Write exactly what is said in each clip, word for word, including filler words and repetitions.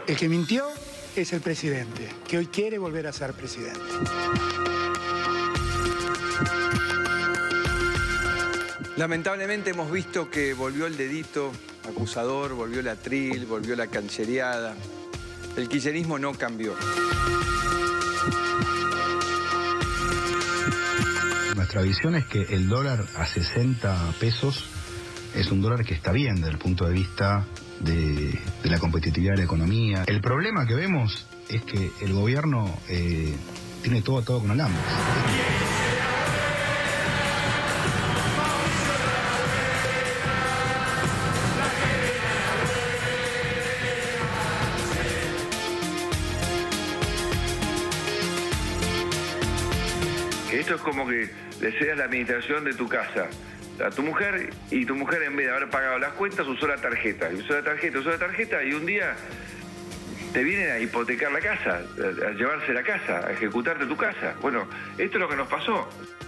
El que mintió es el presidente, que hoy quiere volver a ser presidente. Lamentablemente hemos visto que volvió el dedito acusador, volvió la tril, volvió la canchereada. El kirchnerismo no cambió. Nuestra visión es que el dólar a sesenta pesos es un dólar que está bien desde el punto de vista de, de la competitividad de la economía. El problema que vemos es que el gobierno eh, tiene todo atado con alambres. Esto es como que le cedas la administración de tu casa a tu mujer y tu mujer, en vez de haber pagado las cuentas, usó la tarjeta. Y usó la tarjeta, usó la tarjeta y un día te vienen a hipotecar la casa, a, a llevarse la casa, a ejecutarte tu casa. Bueno, esto es lo que nos pasó.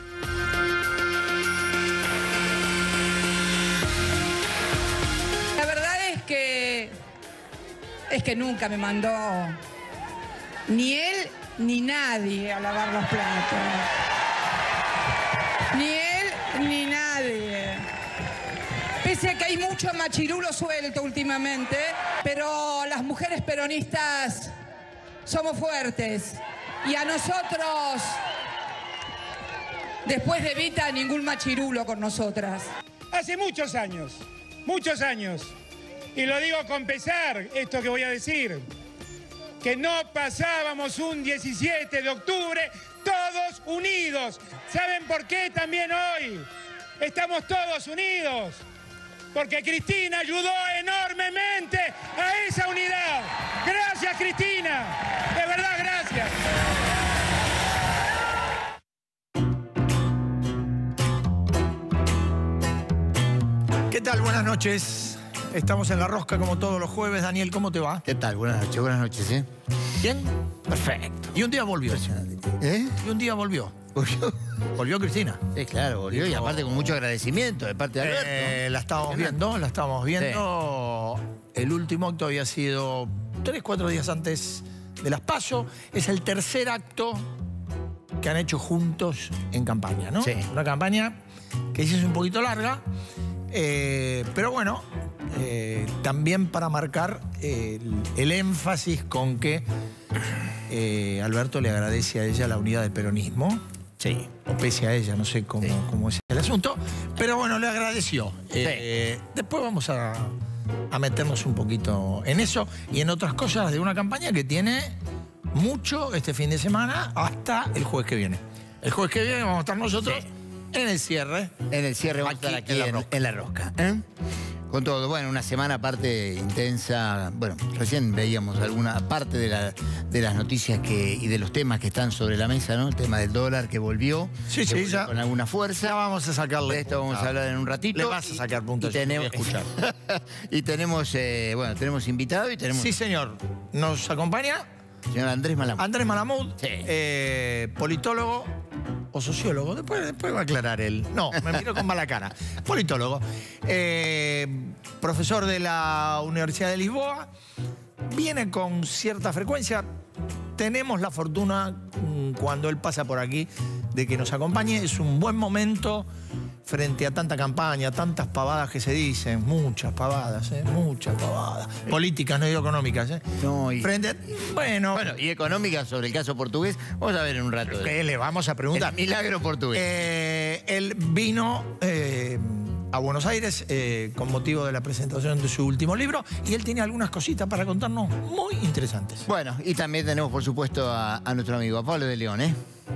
La verdad es que es que nunca me mandó ni él ni nadie a lavar los platos. Ni él ni nadie. Pese a que hay mucho machirulo suelto últimamente, pero las mujeres peronistas somos fuertes. Y a nosotros, después de Evita, ningún machirulo con nosotras. Hace muchos años, muchos años, y lo digo con pesar, esto que voy a decir, que no pasábamos un diecisiete de octubre todos unidos. ¿Saben por qué también hoy estamos todos unidos? Porque Cristina ayudó enormemente a esa unidad. Gracias, Cristina. De verdad, gracias. ¿Qué tal? Buenas noches. Estamos en La Rosca como todos los jueves. Daniel, ¿cómo te va? ¿Qué tal? Buenas noches, buenas noches, ¿eh? ¿Bien? Perfecto. Y un día volvió. ¿Eh? Y un día volvió. ¿Volvió? Volvió Cristina. Sí, claro, volvió. Y aparte con mucho agradecimiento de parte de Alberto. Eh, la estábamos viendo, la estábamos viendo. Sí. El último acto había sido tres, cuatro días antes de las PASO. Es el tercer acto que han hecho juntos en campaña, ¿no? Sí. Una campaña que sí es un poquito larga, eh, pero bueno, eh, también para marcar eh, el, el énfasis con que eh, Alberto le agradece a ella la unidad del peronismo. Sí. O pese a ella, no sé cómo, sí. cómo es el asunto. Pero bueno, le agradeció. Eh, sí. Después vamos a, a meternos un poquito en eso y en otras cosas de una campaña que tiene mucho este fin de semana hasta el jueves que viene. El jueves que viene vamos a estar nosotros sí. en el cierre. En el cierre vamos a estar aquí en la rosca. En la rosca ¿eh? Con todo, bueno, una semana aparte intensa. Bueno, recién veíamos alguna parte de, la, de las noticias que, y de los temas que están sobre la mesa, ¿no? El tema del dólar que volvió, sí, que sí, volvió ya, con alguna fuerza. Ya vamos a sacarle. De esto vamos ah, a hablar en un ratito. Le vas a sacar puntos. Y tenemos, escuchar. y tenemos, eh, bueno, tenemos invitado y tenemos... Sí, señor. Nos acompaña... Señor Andrés Malamud. Andrés Malamud, sí. eh, politólogo o sociólogo. Después, después va a aclarar él. No, me miro con mala cara. Politólogo. Eh, profesor de la Universidad de Lisboa. Viene con cierta frecuencia. Tenemos la fortuna, cuando él pasa por aquí, de que nos acompañe. Es un buen momento frente a tanta campaña, tantas pavadas que se dicen, muchas pavadas, ¿eh? muchas pavadas. Políticas, no digo económicas. ¿eh? No, y... Frente a... bueno, bueno, y económicas sobre el caso portugués, vamos a ver en un rato. De... ¿Qué le vamos a preguntar? El milagro portugués. Eh, él vino eh, a Buenos Aires eh, con motivo de la presentación de su último libro y él tiene algunas cositas para contarnos muy interesantes. Bueno, y también tenemos, por supuesto, a, a nuestro amigo, a Pablo de León, ¿eh?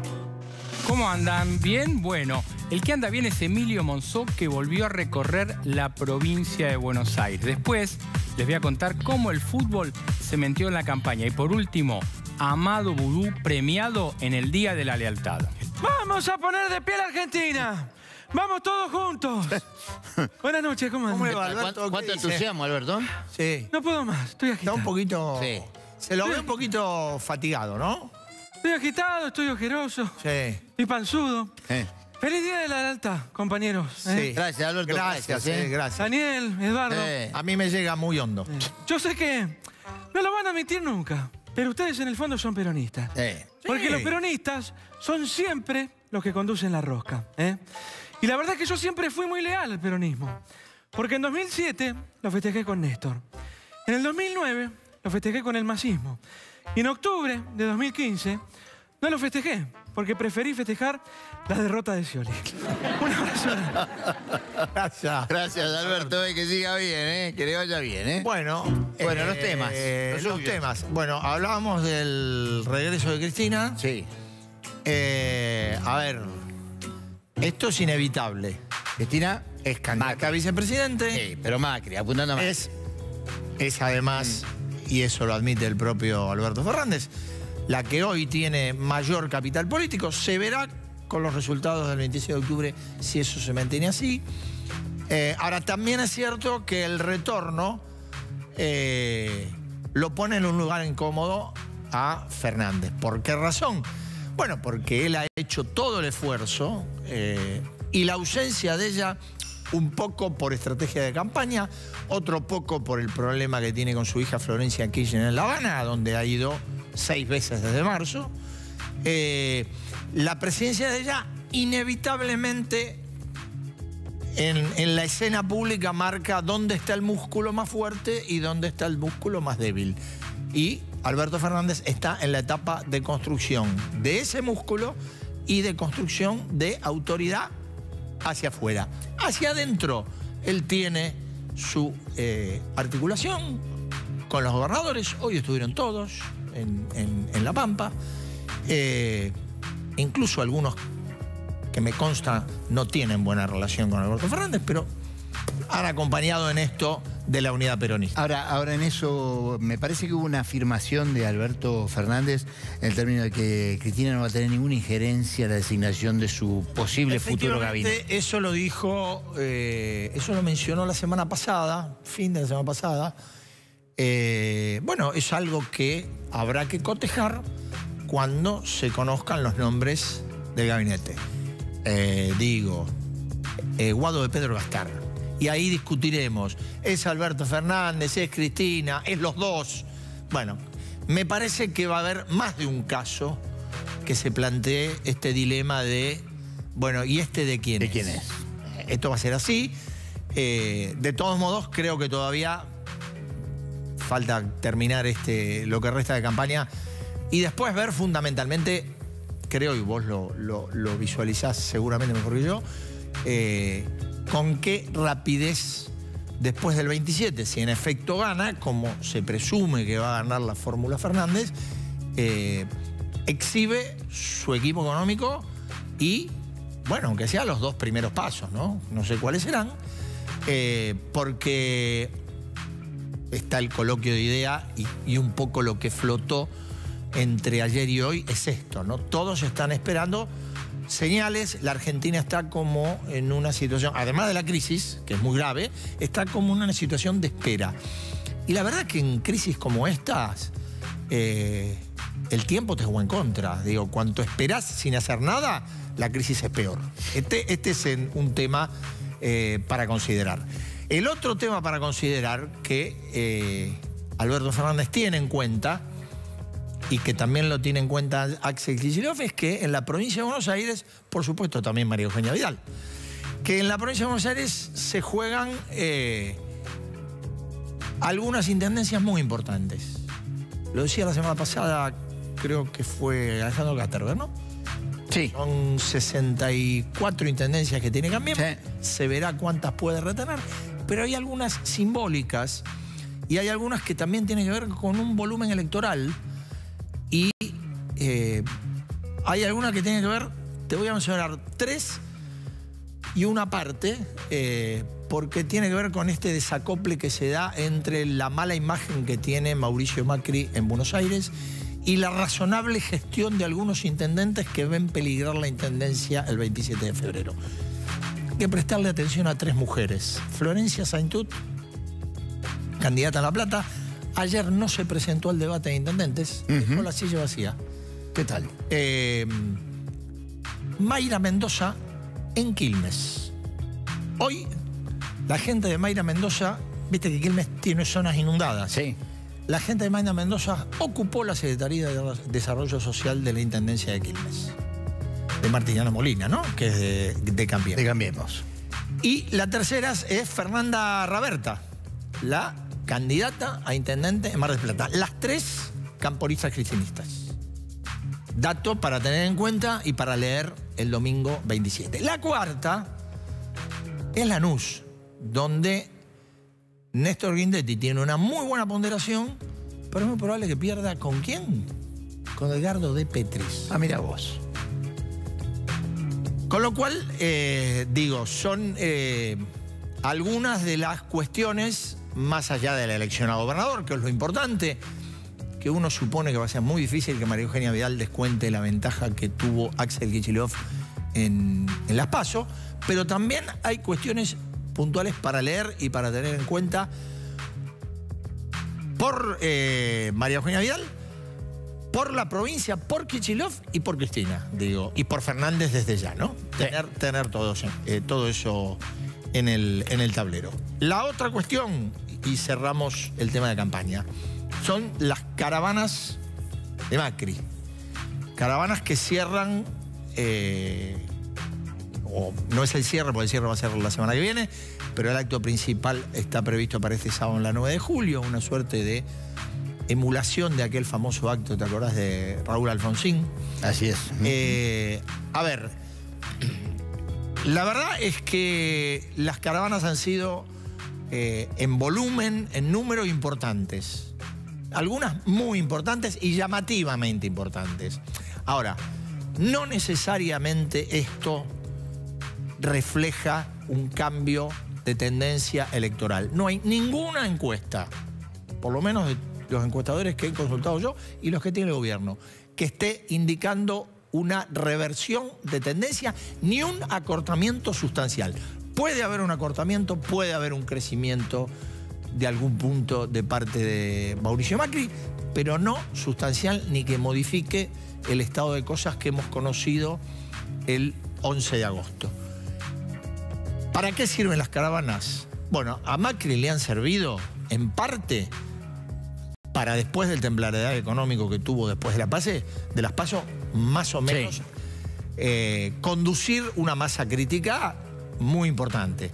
¿Cómo andan? ¿Bien? Bueno, el que anda bien es Emilio Monzó, que volvió a recorrer la provincia de Buenos Aires. Después les voy a contar cómo el fútbol se metió en la campaña. Y por último, Amado Vudú premiado en el Día de la Lealtad. ¡Vamos a poner de pie a la Argentina! ¡Vamos todos juntos! Buenas noches, ¿cómo andan? ¿Cómo le va, Alberto? ¿Cuánto, cuánto entusiasmo, Alberto? Sí. No puedo más, estoy agitado. Está un poquito... Sí. Se lo ve un poquito fatigado, ¿no? Estoy agitado, estoy ojeroso. Sí. Y panzudo. Eh. ¡Feliz Día de la Lealtad, compañeros! Sí. ¿eh? Gracias, Alberto. Gracias, gracias, eh, ¿eh? gracias. Daniel, Eduardo. Eh. A mí me llega muy hondo. Yo sé que no lo van a admitir nunca, pero ustedes en el fondo son peronistas. Eh. Porque Sí. los peronistas son siempre los que conducen la rosca. ¿eh? Y la verdad es que yo siempre fui muy leal al peronismo. Porque en dos mil siete lo festejé con Néstor. En el dos mil nueve lo festejé con el masismo. Y en octubre de dos mil quince no lo festejé, porque preferí festejar la derrota de Scioli. Un abrazo. Gracias. Gracias, Alberto. eh, que siga bien, ¿eh? Que le vaya bien, ¿eh? Bueno, Bueno, eh, los temas. eh, Los los suyos. temas. Bueno, hablábamos del regreso de Cristina. Sí. Eh, a ver, esto es inevitable. Cristina, Es candidata a vicepresidente. sí, pero Macri, apuntando a Macri. Es, es además, y eso lo admite el propio Alberto Fernández, la que hoy tiene mayor capital político. Se verá con los resultados del veintiséis de octubre si eso se mantiene así. Eh, ahora, también es cierto que el retorno eh, lo pone en un lugar incómodo a Fernández. ¿Por qué razón? Bueno, porque él ha hecho todo el esfuerzo eh, y la ausencia de ella, un poco por estrategia de campaña, otro poco por el problema que tiene con su hija Florencia Kirchner en La Habana, donde ha ido seis veces desde marzo. Eh, la presencia de ella inevitablemente en, en la escena pública marca dónde está el músculo más fuerte y dónde está el músculo más débil. Y Alberto Fernández está en la etapa de construcción de ese músculo y de construcción de autoridad hacia afuera. Hacia adentro, él tiene su eh, articulación con los gobernadores. Hoy estuvieron todos en, en- en La Pampa. Eh, incluso algunos que me consta no tienen buena relación con Alberto Fernández, pero han acompañado en esto de la unidad peronista. Ahora, ahora en eso, me parece que hubo una afirmación de Alberto Fernández en el término de que Cristina no va a tener ninguna injerencia en la designación de su posible futuro Efectivamente, gabinete. eso lo dijo, eh, eso lo mencionó la semana pasada, fin de la semana pasada. Eh, bueno, es algo que habrá que cotejar cuando se conozcan los nombres del gabinete. Eh, digo, eh, Guado de Pedro Gastar. Y ahí discutiremos, ¿es Alberto Fernández, es Cristina, es los dos? Bueno, me parece que va a haber más de un caso que se plantee este dilema de, bueno, ¿y este de quién ¿De es? quién es? Esto va a ser así. Eh, de todos modos, creo que todavía falta terminar este, lo que resta de campaña y después ver fundamentalmente, creo, y vos lo, lo- lo visualizás seguramente mejor que yo, eh, con qué rapidez después del veintisiete, si en efecto gana, como se presume que va a ganar la fórmula Fernández, eh, exhibe su equipo económico y, bueno, aunque sea los dos primeros pasos, ¿no? No sé cuáles serán, eh, porque está el coloquio de idea y, y un poco lo que flotó entre ayer y hoy es esto, ¿no? Todos están esperando señales. La Argentina está como en una situación, además de la crisis, que es muy grave, está como en una situación de espera. Y la verdad que en crisis como estas, eh, el tiempo te juega en contra. Digo, cuanto esperás sin hacer nada, la crisis es peor. Este, este es en- un tema eh, para considerar. El otro tema para considerar que eh, Alberto Fernández tiene en cuenta, y que también lo tiene en cuenta Axel Kicillof, es que en la provincia de Buenos Aires, por supuesto también María Eugenia Vidal, que en la provincia de Buenos Aires se juegan eh, algunas intendencias muy importantes. Lo decía la semana pasada, creo que fue Alejandro Gatterberg, ¿no? Sí. Son sesenta y cuatro intendencias que tiene Cambiemos. Sí. Se verá cuántas puede retener. Pero hay algunas simbólicas y hay algunas que también tienen que ver con un volumen electoral. Y eh, hay algunas que tienen que ver, te voy a mencionar tres y una parte, eh, porque tiene que ver con este desacople que se da entre la mala imagen que tiene Mauricio Macri en Buenos Aires y la razonable gestión de algunos intendentes que ven peligrar la intendencia el veintisiete de febrero. Hay que prestarle atención a tres mujeres. Florencia Saintut, candidata a La Plata. Ayer no se presentó al debate de intendentes, dejó la silla vacía. ¿Qué tal? Eh, Mayra Mendoza en Quilmes. Hoy, la gente de Mayra Mendoza, viste que Quilmes tiene zonas inundadas. Sí. la gente de Magna Mendoza ocupó la Secretaría de Desarrollo Social de la Intendencia de Quilmes. De Martiniano Molina, ¿no? Que es de, de Cambiemos. De Cambiemos. Y la tercera es Fernanda Raberta, la candidata a intendente en Mar del Plata. Las tres camporistas cristianistas. Dato para tener en cuenta y para leer el domingo veintisiete. La cuarta es Lanús, donde Néstor Guindetti tiene una muy buena ponderación, pero es muy probable que pierda ¿con quién? Con Edgardo de Petris. Ah, mira vos. Con lo cual, eh, digo, son eh, algunas de las cuestiones, más allá de la elección a gobernador, que es lo importante, que uno supone que va a ser muy difícil que María Eugenia Vidal descuente la ventaja que tuvo Axel Kicillof en, en Las PASO, pero también hay cuestiones puntuales para leer y para tener en cuenta por eh, María Eugenia Vidal, por la provincia, por Kicillof y por Cristina, digo, y por Fernández desde ya, ¿no? Tener, tener todo, eh, todo eso en el, en el tablero. La otra cuestión, y cerramos el tema de campaña, son las caravanas de Macri. Caravanas que cierran, eh, o no es el cierre, porque el cierre va a ser la semana que viene, pero el acto principal está previsto para este sábado en la nueve de julio, una suerte de emulación de aquel famoso acto, ¿te acordás de Raúl Alfonsín? Así es. Eh, a ver, la verdad es que las caravanas han sido eh, en volumen, en número, importantes. Algunas muy importantes y llamativamente importantes. Ahora, no necesariamente esto refleja un cambio de tendencia electoral. No hay ninguna encuesta, por lo menos de los encuestadores que he consultado yo y los que tiene el gobierno, que esté indicando una reversión de tendencia ni un acortamiento sustancial. Puede haber un acortamiento, puede haber un crecimiento de algún punto de parte de Mauricio Macri, pero no sustancial ni que modifique el estado de cosas que hemos conocido el once de agosto. ¿Para qué sirven las caravanas? Bueno, a Macri le han servido, en parte, para después del tembloreo económico que tuvo después de la PASE, de las PASO, más o menos, sí. eh, conducir una masa crítica muy importante.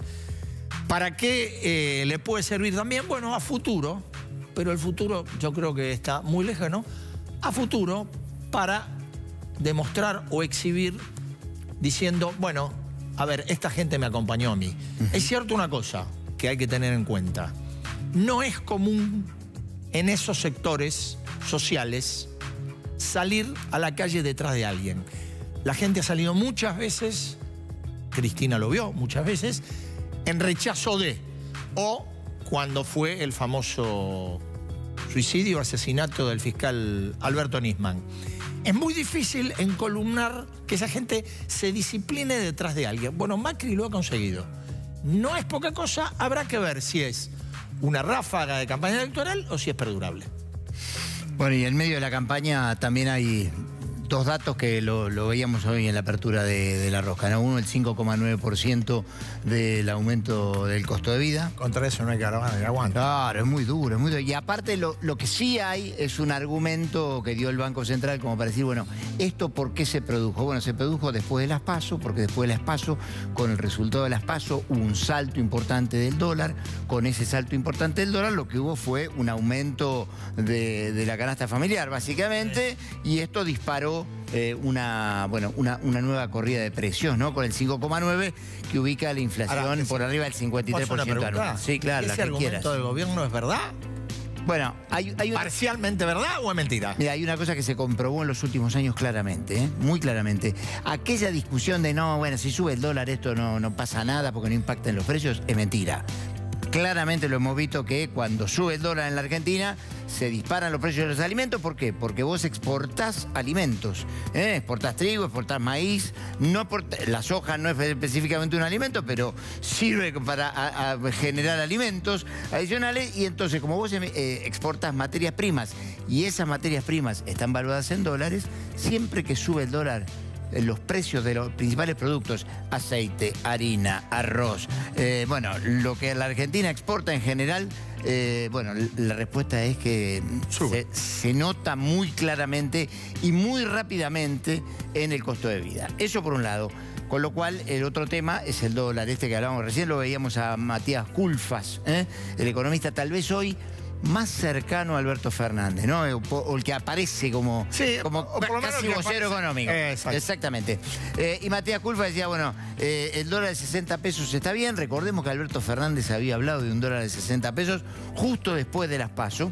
¿Para qué eh, le puede servir también? Bueno, a futuro, pero el futuro yo creo que está muy lejano, a futuro para demostrar o exhibir diciendo, bueno, a ver, esta gente me acompañó a mí. Uh-huh. Es cierto una cosa que hay que tener en cuenta. No es común en esos sectores sociales salir a la calle detrás de alguien. La gente ha salido muchas veces, Cristina lo vio muchas veces, en rechazo de, o cuando fue el famoso suicidio o asesinato del fiscal Alberto Nisman. Es muy difícil encolumnar que esa gente se discipline detrás de alguien. Bueno, Macri lo ha conseguido. No es poca cosa, habrá que ver si es una ráfaga de campaña electoral o si es perdurable. Bueno, y en medio de la campaña también hay dos datos que lo, lo veíamos hoy en la apertura de, de La Rosca, ¿no? Uno, el cinco coma nueve por ciento del aumento del costo de vida. Contra eso no hay caravana que aguante. Claro, es muy duro, es muy duro. Y aparte lo, lo que sí hay es un argumento que dio el Banco Central como para decir, bueno, ¿esto por qué se produjo? Bueno, se produjo después de las PASO, porque después de las PASO, con el resultado de las PASO, hubo un salto importante del dólar. Con ese salto importante del dólar, lo que hubo fue un aumento de, de la canasta familiar, básicamente, y esto disparó Eh, una, bueno, una, una nueva corrida de precios, ¿no? Con el cinco coma nueve que ubica la inflación ahora, por arriba del cincuenta y tres por ciento anual. Sí, claro, ¿ese la que argumento quieras. del gobierno es verdad? Bueno, hay, hay una... ¿Parcialmente verdad o es mentira? Mira, hay una cosa que se comprobó en los últimos años claramente, ¿eh? Muy claramente. Aquella discusión de no, bueno, si sube el dólar esto no, no pasa nada porque no impacta en los precios, es mentira. Claramente lo hemos visto que cuando sube el dólar en la Argentina se disparan los precios de los alimentos. ¿Por qué? Porque vos exportás alimentos. ¿eh? Exportás trigo, exportás maíz. No exportás, la soja no es específicamente un alimento, pero sirve para a, a generar alimentos adicionales. Y entonces, como vos eh, exportás materias primas y esas materias primas están valuadas en dólares, siempre que sube el dólar, los precios de los principales productos, aceite, harina, arroz, eh, bueno, lo que la Argentina exporta en general, eh, bueno, la respuesta es que se, se nota muy claramente y muy rápidamente en el costo de vida. Eso por un lado. Con lo cual, el otro tema es el dólar, este que hablábamos recién, lo veíamos a Matías Culfas, ¿eh? el economista tal vez hoy más cercano a Alberto Fernández, ¿no? O, o el que aparece como, sí, como o por lo menos casi que vocero aparece. económico. Exacto. Exactamente. Eh, y Matías Culfas decía, bueno, eh, el dólar de sesenta pesos está bien. Recordemos que Alberto Fernández había hablado de un dólar de sesenta pesos justo después de las PASO,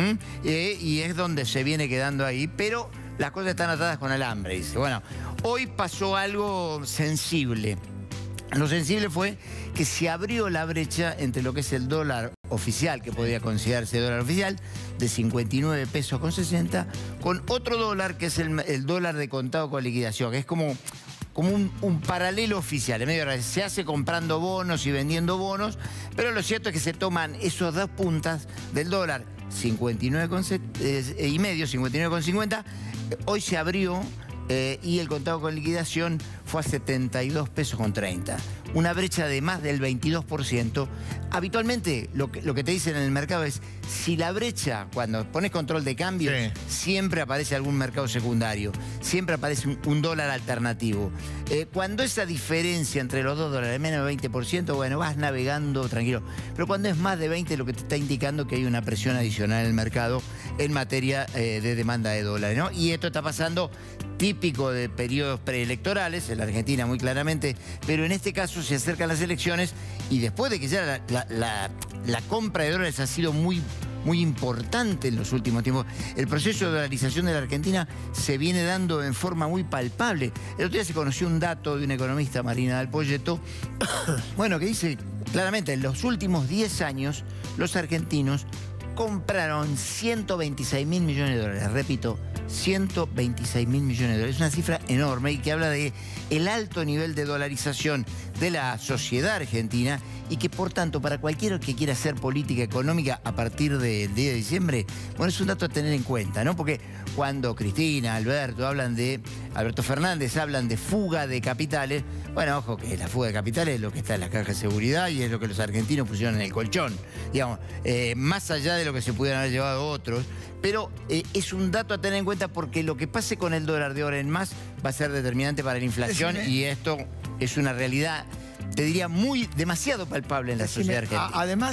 eh, y es donde se viene quedando ahí, pero las cosas están atadas con alambre, dice. Bueno, hoy pasó algo sensible. Lo sensible fue que se abrió la brecha entre lo que es el dólar oficial, que podría considerarse dólar oficial, de cincuenta y nueve pesos con sesenta, con otro dólar que es el, el dólar de contado con liquidación, que es como, como un, un paralelo oficial. En medio de, se hace comprando bonos y vendiendo bonos, pero lo cierto es que se toman esos dos puntas del dólar, cincuenta y nueve con eh, y medio, cincuenta y nueve con cincuenta, hoy se abrió. Eh, y el contado con liquidación fue a setenta y dos pesos con treinta. Una brecha de más del veintidós por ciento. Habitualmente lo que, lo que te dicen en el mercado es, si la brecha, cuando pones control de cambio, sí, siempre aparece algún mercado secundario, siempre aparece un, un dólar alternativo. Eh, cuando esa diferencia entre los dos dólares es menos de veinte por ciento, bueno, vas navegando tranquilo. Pero cuando es más de veinte, lo que te está indicando que hay una presión adicional en el mercado en materia eh, de demanda de dólares, ¿no? Y esto está pasando típico de periodos preelectorales, en la Argentina muy claramente, pero en este caso se acercan las elecciones y después de que ya la, la, la, la compra de dólares ha sido muy, muy importante en los últimos tiempos, el proceso de dolarización de la Argentina se viene dando en forma muy palpable. El otro día se conoció un dato de una economista, Marina Dal Poyetto, bueno, que dice claramente, en los últimos diez años los argentinos compraron ciento veintiséis mil millones de dólares, repito, ciento veintiséis mil millones de dólares. Es una cifra enorme y que habla de el alto nivel de dolarización de la sociedad argentina y que, por tanto, para cualquiera que quiera hacer política económica a partir del diez de diciembre, bueno, es un dato a tener en cuenta, ¿no? Porque cuando Cristina, Alberto hablan de, Alberto Fernández hablan de fuga de capitales, bueno, ojo que la fuga de capitales es lo que está en la caja de seguridad y es lo que los argentinos pusieron en el colchón, digamos, eh, más allá de lo que se pudieran haber llevado otros, pero eh, es un dato a tener en cuenta porque lo que pase con el dólar de ahora en más va a ser determinante para la inflación. Decime. Y esto es una realidad, te diría, muy, demasiado palpable en la Decime, sociedad argentina. A, además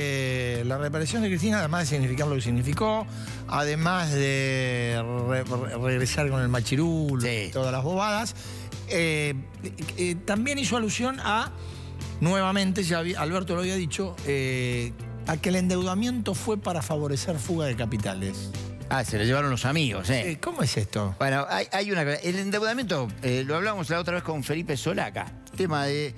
de la reaparición de Cristina, además de significar lo que significó, además de re, re, regresar con el machirulo, sí, y todas las bobadas, eh, eh, también hizo alusión a, nuevamente, ya había, Alberto lo había dicho, eh, a que el endeudamiento fue para favorecer fuga de capitales. Ah, se lo llevaron los amigos, ¿eh? eh ¿Cómo es esto? Bueno, hay, hay una... El endeudamiento, eh, lo hablamos la otra vez con Felipe Solá acá. Tema de...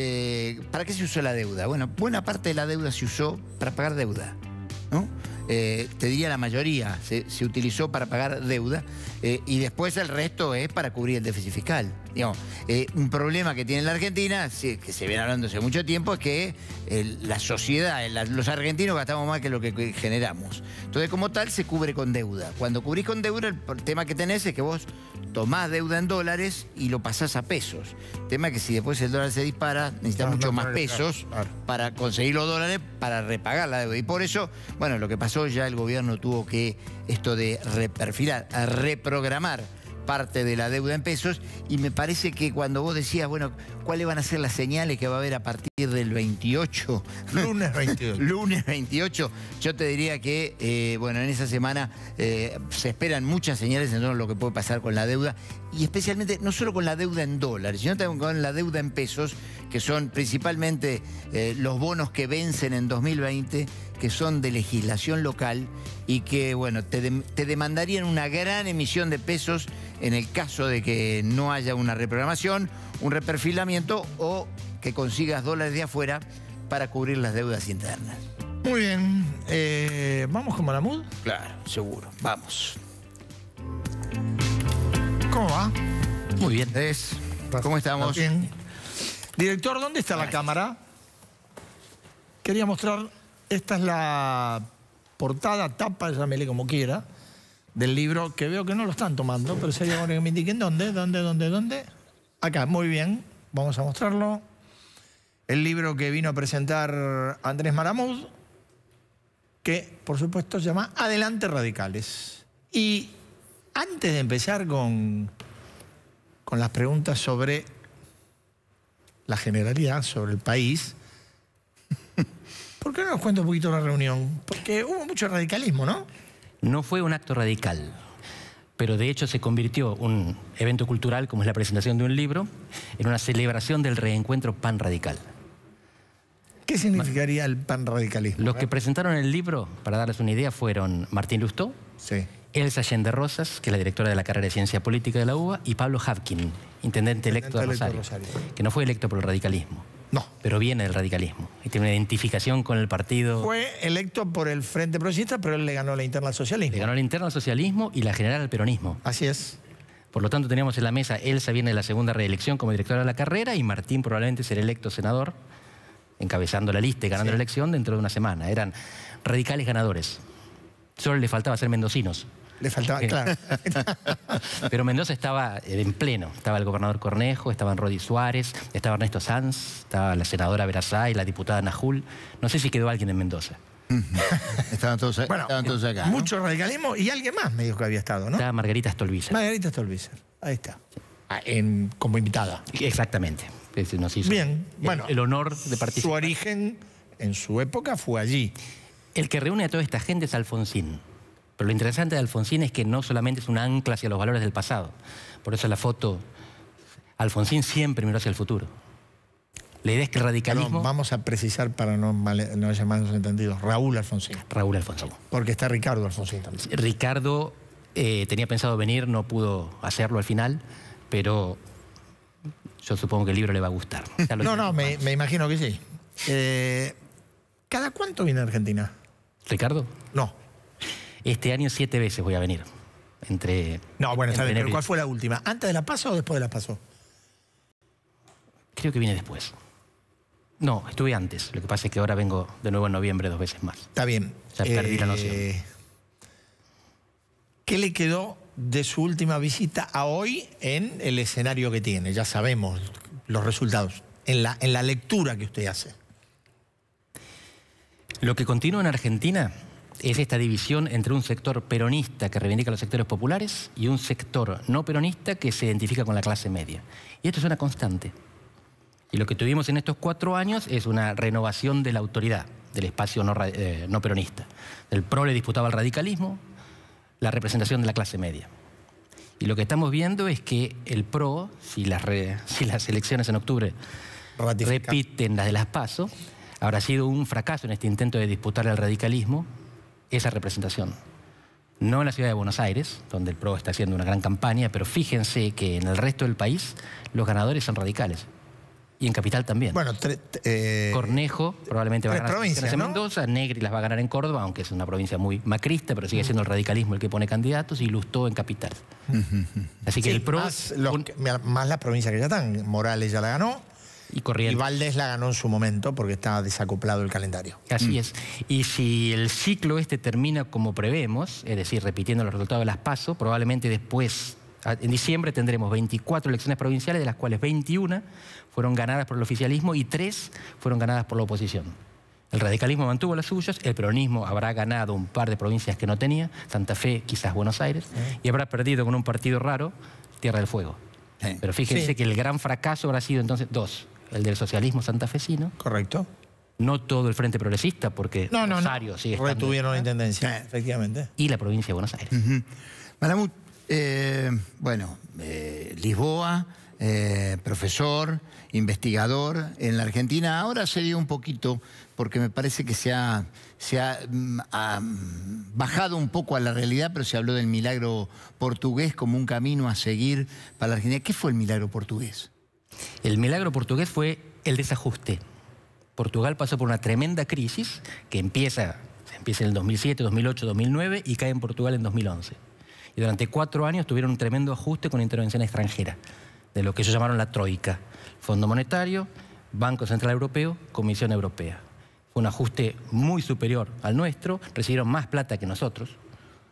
Eh, ¿para qué se usó la deuda? Bueno, buena parte de la deuda se usó para pagar deuda, ¿no? Eh, te diría la mayoría, se, se utilizó para pagar deuda eh, y después el resto es para cubrir el déficit fiscal. Digamos, eh, un problema que tiene la Argentina, sí, que se viene hablando hace mucho tiempo, es que eh, la sociedad, la, los argentinos gastamos más que lo que, que generamos. Entonces, como tal, se cubre con deuda. Cuando cubrís con deuda, el, el tema que tenés es que vos tomás deuda en dólares y lo pasás a pesos. El tema es que si después el dólar se dispara, necesitas no, mucho no, más no, pesos claro, claro. para conseguir los dólares para repagar la deuda. Y por eso, bueno, lo que pasó, ya el gobierno tuvo que esto de reperfilar, reprogramar parte de la deuda en pesos, y me parece que cuando vos decías, bueno, ¿cuáles van a ser las señales que va a haber a partir del veintiocho? Lunes veintiocho. Lunes veintiocho, yo te diría que, eh, bueno, en esa semana eh, se esperan muchas señales en torno a lo que puede pasar con la deuda, y especialmente no solo con la deuda en dólares, sino también con la deuda en pesos, que son principalmente eh, los bonos que vencen en dos mil veinte, que son de legislación local y que, bueno, te, de, te demandarían una gran emisión de pesos en el caso de que no haya una reprogramación, un reperfilamiento o que consigas dólares de afuera para cubrir las deudas internas. Muy bien. Eh, ¿Vamos con Malamud? Claro, seguro. Vamos. ¿Cómo va? Muy bien. ¿Es? ¿Cómo estamos? Bien. Director, ¿dónde está la cámara? Quería mostrar, esta es la portada, tapa, llámele como quiera, del libro, que veo que no lo están tomando, pero sería bueno que me indiquen dónde, dónde, dónde, dónde. Acá, muy bien, vamos a mostrarlo. El libro que vino a presentar Andrés Maramud, que por supuesto se llama Adelante Radicales. Y antes de empezar con, con las preguntas sobre la generalidad, sobre el país, ¿por qué no nos cuenta un poquito la reunión? Porque hubo mucho radicalismo, ¿no? No fue un acto radical, pero de hecho se convirtió un evento cultural, como es la presentación de un libro, en una celebración del reencuentro pan-radical. ¿Qué significaría el pan-radicalismo? Los que presentaron el libro, para darles una idea, fueron Martín Lustó, sí. Elsa Allende Rosas, que es la directora de la carrera de Ciencia Política de la U B A, y Pablo Havkin, intendente electo de Rosario, Rosario, que no fue electo por el radicalismo. No. Pero viene del radicalismo y tiene una identificación con el partido. Fue electo por el Frente Progresista, pero él le ganó la interna al socialismo. Le ganó la interna al socialismo y la general al peronismo. Así es. Por lo tanto, teníamos en la mesa, Elsa viene de la segunda reelección como directora de la carrera y Martín probablemente será electo senador, encabezando la lista y ganando sí. la elección dentro de una semana. Eran radicales ganadores. Solo le faltaba ser mendocinos. Le faltaba, claro. Pero Mendoza estaba en pleno. Estaba el gobernador Cornejo, estaban Rodi Suárez, estaba Ernesto Sanz, estaba la senadora Verazay, la diputada Najul. No sé si quedó alguien en Mendoza. estaban, todos, bueno, estaban todos acá. ¿no? Mucho radicalismo y alguien más me dijo que había estado, ¿no? Estaba Margarita Stolbizer. Margarita Stolbizer, ahí está. En, como invitada. Exactamente. Nos hizo Bien, el, bueno. El honor de participar. Su origen en su época fue allí. El que reúne a toda esta gente es Alfonsín. Pero lo interesante de Alfonsín es que no solamente es un ancla hacia los valores del pasado. Por eso la foto, Alfonsín siempre miró hacia el futuro. La idea es que el radicalismo... No, vamos a precisar para no, mal, no llamarnos entendidos. Raúl Alfonsín. Raúl Alfonsín. Porque está Ricardo Alfonsín también. Ricardo eh, tenía pensado venir, no pudo hacerlo al final, pero yo supongo que el libro le va a gustar. No, no, me, me imagino que sí. Eh, ¿Cada cuánto viene a Argentina? ¿Ricardo? No. Este año siete veces voy a venir. Entre. No, bueno, está bien, pero y... ¿cuál fue la última? ¿Antes de la PASO o después de la PASO? Creo que vine después. No, estuve antes. Lo que pasa es que ahora vengo de nuevo en noviembre dos veces más. Está bien. Ya eh... perdí la noción. ¿Qué le quedó de su última visita a hoy en el escenario que tiene? Ya sabemos los resultados. En la, en la lectura que usted hace. Lo que continúa en Argentina es esta división entre un sector peronista que reivindica los sectores populares y un sector no peronista que se identifica con la clase media. Y esto es una constante. Y lo que tuvimos en estos cuatro años es una renovación de la autoridad del espacio no, eh, no peronista. El P R O le disputaba el radicalismo, la representación de la clase media. Y lo que estamos viendo es que el P R O, si las, re, si las elecciones en octubre Ratifica. repiten las de las PASO, habrá sido un fracaso en este intento de disputar al radicalismo esa representación. No en la ciudad de Buenos Aires, donde el P R O está haciendo una gran campaña, pero fíjense que en el resto del país los ganadores son radicales. Y en Capital también. Bueno, eh, Cornejo probablemente va a ganar provincias, en ¿no? Mendoza, Negri las va a ganar en Córdoba, aunque es una provincia muy macrista, pero sigue siendo el radicalismo el que pone candidatos, y Lustó en Capital. Así que sí, el P R O... Más, los, un, más las provincias que ya están. Morales ya la ganó. Y Corrientes. Y Valdés la ganó en su momento porque estaba desacoplado el calendario. Así mm. es. Y si el ciclo este termina como prevemos, es decir, repitiendo los resultados de las PASO, probablemente después, en diciembre, tendremos veinticuatro elecciones provinciales, de las cuales veintiuna fueron ganadas por el oficialismo y tres fueron ganadas por la oposición. El radicalismo mantuvo las suyas, el peronismo habrá ganado un par de provincias que no tenía, Santa Fe, quizás Buenos Aires, ¿Eh? y habrá perdido con un partido raro, Tierra del Fuego. ¿Eh? Pero fíjense sí. que el gran fracaso habrá sido entonces dos. El del socialismo santafesino. Correcto. No todo el Frente Progresista, porque no, no, Rosario no. sigue estando... Retuvieron la intendencia, eh. efectivamente. Y la provincia de Buenos Aires. Uh-huh. Malamud, eh, bueno, eh, Lisboa, eh, profesor, investigador en la Argentina. Ahora se dio un poquito, porque me parece que se ha, se ha, ha bajado un poco a la realidad, pero se habló del milagro portugués como un camino a seguir para la Argentina. ¿Qué fue el milagro portugués? El milagro portugués fue el desajuste. Portugal pasó por una tremenda crisis que empieza, empieza en el dos mil siete, dos mil ocho, dos mil nueve y cae en Portugal en dos mil once. Y durante cuatro años tuvieron un tremendo ajuste con intervención extranjera, de lo que ellos llamaron la Troika. Fondo Monetario, Banco Central Europeo, Comisión Europea. Fue un ajuste muy superior al nuestro, recibieron más plata que nosotros.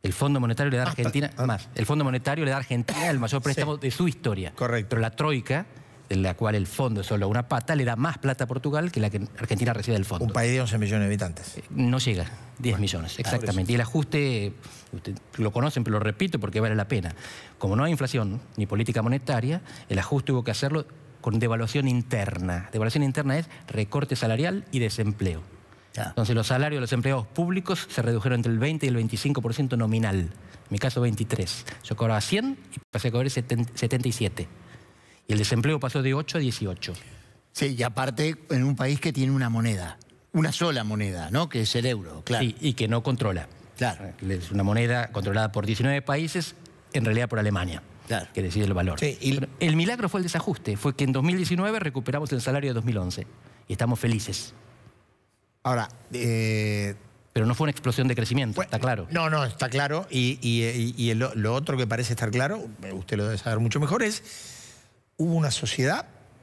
El Fondo Monetario le da a Argentina, ah, más, el Fondo Monetario le da a Argentina el mayor préstamo Sí. de su historia. Correcto. Pero la Troika, de la cual el fondo es solo una pata, le da más plata a Portugal que la que Argentina recibe del fondo. Un país de once millones de habitantes. No llega, diez Bueno, millones, exactamente. Y el ajuste, usted lo conocen, pero lo repito porque vale la pena. Como no hay inflación ni política monetaria, el ajuste hubo que hacerlo con devaluación interna. Devaluación interna es recorte salarial y desempleo. Ya. Entonces los salarios de los empleados públicos se redujeron entre el veinte y el veinticinco por ciento nominal. En mi caso veintitrés. Yo cobraba cien y pasé a cobrar setenta y siete. Y el desempleo pasó de ocho a dieciocho. Sí, y aparte en un país que tiene una moneda, una sola moneda, ¿no? Que es el euro, claro. Sí, y que no controla. Claro. Es una moneda controlada por diecinueve países, en realidad por Alemania. Claro. Que decide el valor. Sí, y... Pero el milagro fue el desajuste. Fue que en dos mil diecinueve recuperamos el salario de dos mil once. Y estamos felices. Ahora, eh... pero no fue una explosión de crecimiento, bueno, está claro. No, no, está claro. Y, y, y, y lo, lo otro que parece estar claro, usted lo debe saber mucho mejor, es hubo una sociedad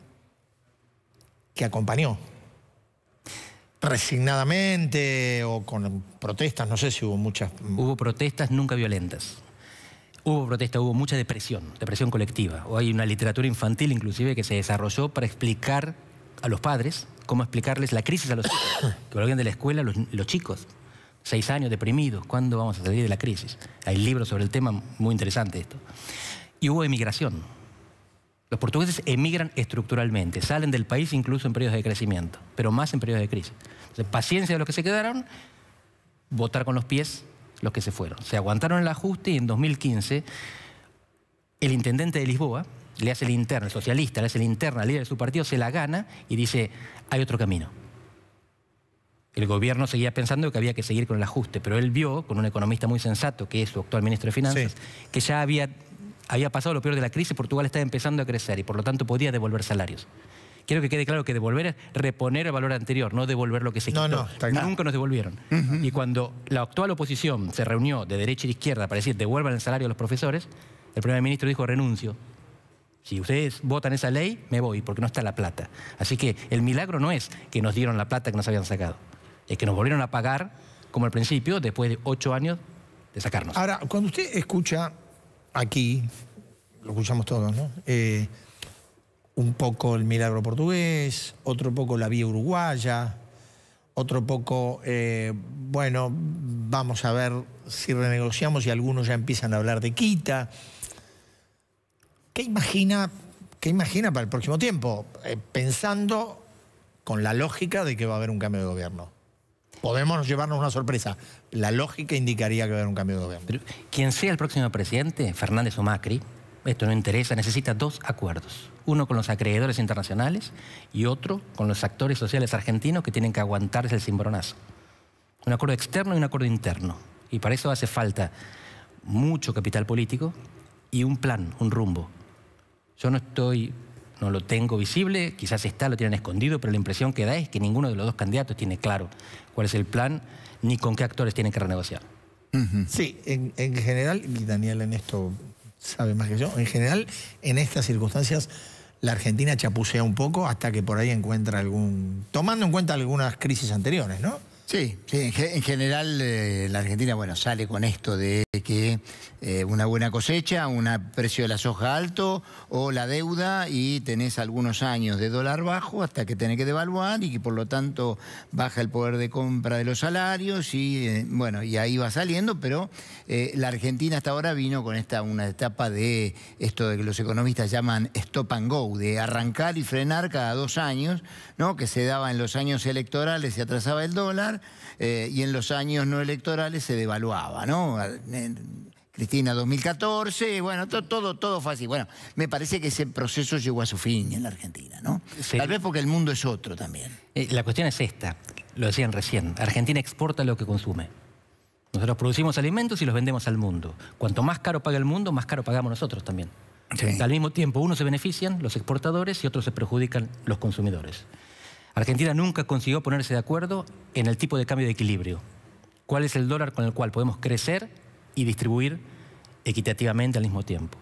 que acompañó resignadamente o con protestas, no sé si hubo muchas... Hubo protestas nunca violentas. Hubo protesta, hubo mucha depresión, depresión colectiva. O hay una literatura infantil inclusive que se desarrolló para explicar a los padres cómo explicarles la crisis a los hijos, que volvían de la escuela los, los chicos, seis años deprimidos, ¿cuándo vamos a salir de la crisis? Hay libros sobre el tema, muy interesante esto. Y hubo emigración. Los portugueses emigran estructuralmente, salen del país incluso en periodos de crecimiento, pero más en periodos de crisis. Entonces, paciencia de los que se quedaron, votar con los pies los que se fueron. Se aguantaron el ajuste y en dos mil quince el intendente de Lisboa le hace el interna, el socialista, le hace el interna al líder de su partido, se la gana y dice, hay otro camino. El gobierno seguía pensando que había que seguir con el ajuste, pero él vio, con un economista muy sensato, que es su actual ministro de Finanzas, sí, que ya había, había pasado lo peor de la crisis, Portugal estaba empezando a crecer y por lo tanto podía devolver salarios. Quiero que quede claro que devolver es reponer el valor anterior, no devolver lo que se quitó. No, no, está claro. Nunca nos devolvieron. Uh-huh. Y cuando la actual oposición se reunió de derecha y de izquierda para decir devuelvan el salario a los profesores, el primer ministro dijo renuncio. Si ustedes votan esa ley, me voy, porque no está la plata. Así que el milagro no es que nos dieron la plata que nos habían sacado, es que nos volvieron a pagar, como al principio, después de ocho años de sacarnos. Ahora, cuando usted escucha aquí, lo escuchamos todos, ¿no? Eh, un poco el milagro portugués, otro poco la vía uruguaya, otro poco, eh, bueno, vamos a ver si renegociamos y algunos ya empiezan a hablar de quita. ¿Qué imagina, qué imagina para el próximo tiempo? Eh, pensando con la lógica de que va a haber un cambio de gobierno. Podemos llevarnos una sorpresa. La lógica indicaría que va a haber un cambio de gobierno. Pero quien sea el próximo presidente, Fernández o Macri, esto no interesa, necesita dos acuerdos. Uno con los acreedores internacionales y otro con los actores sociales argentinos que tienen que aguantarse el cimbronazo. Un acuerdo externo y un acuerdo interno. Y para eso hace falta mucho capital político y un plan, un rumbo. Yo no estoy, no lo tengo visible, quizás está, lo tienen escondido, pero la impresión que da es que ninguno de los dos candidatos tiene claro cuál es el plan ni con qué actores tienen que renegociar. Uh-huh. Sí, en, en general, y Daniel en esto sabe más que yo, en general, en estas circunstancias, la Argentina chapucea un poco hasta que por ahí encuentra algún... Tomando en cuenta algunas crisis anteriores, ¿no? Sí, sí, en general eh, la Argentina, bueno, sale con esto de que eh, una buena cosecha, un precio de la soja alto o la deuda y tenés algunos años de dólar bajo hasta que tenés que devaluar y que por lo tanto baja el poder de compra de los salarios y eh, bueno, y ahí va saliendo, pero eh, la Argentina hasta ahora vino con esta una etapa de esto de que los economistas llaman stop and go, de arrancar y frenar cada dos años, ¿no? Que se daba en los años electorales, se atrasaba el dólar. Eh, y en los años no electorales se devaluaba, ¿no? Cristina dos mil catorce, bueno, to, todo, todo fue así. Bueno, me parece que ese proceso llegó a su fin en la Argentina, ¿no? Sí. Tal vez porque el mundo es otro también. Eh, la cuestión es esta, lo decían recién, Argentina exporta lo que consume. Nosotros producimos alimentos y los vendemos al mundo. Cuanto más caro paga el mundo, más caro pagamos nosotros también. Sí. Al mismo tiempo, unos se benefician, los exportadores, y otros se perjudican, los consumidores. Argentina nunca consiguió ponerse de acuerdo en el tipo de cambio de equilibrio. ¿Cuál es el dólar con el cual podemos crecer y distribuir equitativamente al mismo tiempo?